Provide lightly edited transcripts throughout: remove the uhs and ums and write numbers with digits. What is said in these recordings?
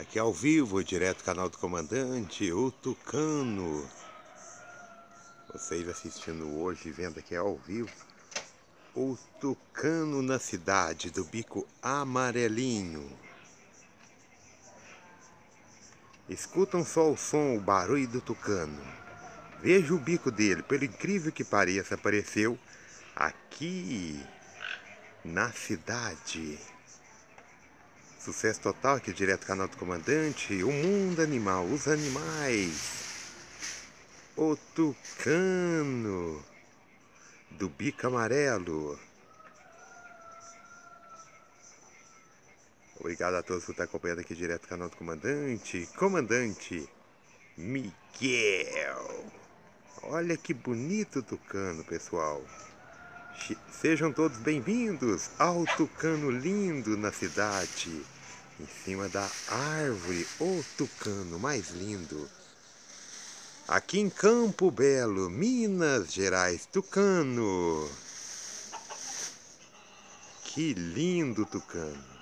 Aqui ao vivo, direto do canal do comandante, o Tucano. Vocês assistindo hoje, vendo aqui ao vivo, o Tucano na cidade do bico amarelinho. Escutam só o som, o barulho do Tucano. Veja o bico dele, pelo incrível que pareça, apareceu aqui na cidade. Sucesso total aqui direto do canal do comandante, o mundo animal, os animais. O Tucano do bico amarelo. Obrigado a todos por estar acompanhando aqui direto do canal do comandante. Comandante Miguel. Olha que bonito tucano, pessoal. Sejam todos bem-vindos ao Tucano lindo na cidade. Em cima da árvore, o tucano mais lindo. Aqui em Campo Belo, Minas Gerais, Tucano. Que lindo tucano.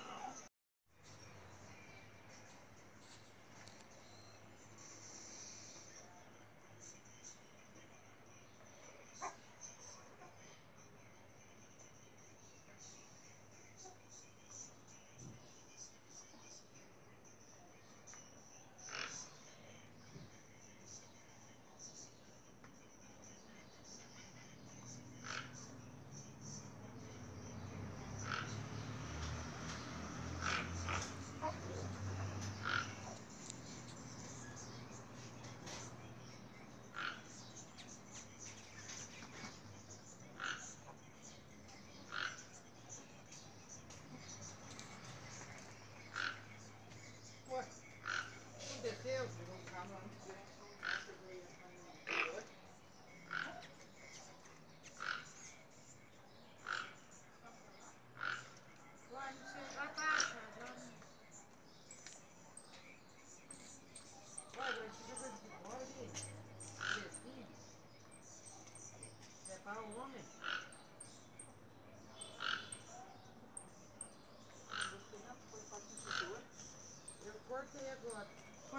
Eu cortei agora.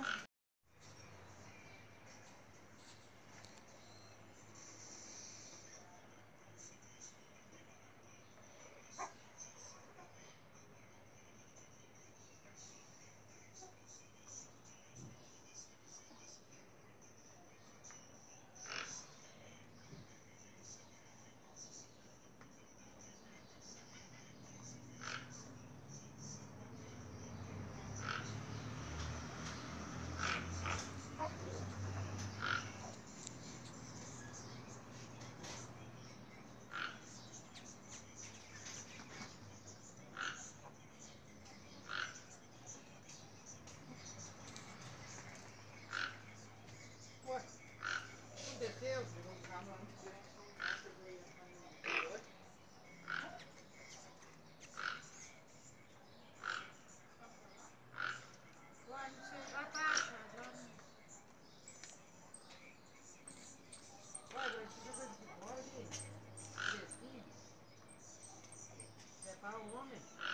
Desceu, virou um carro lá no direção nossa, veio essa. Uai, não sei. Já tá, já. Uai, você já fez de bode? Fresquinho? É para o homem?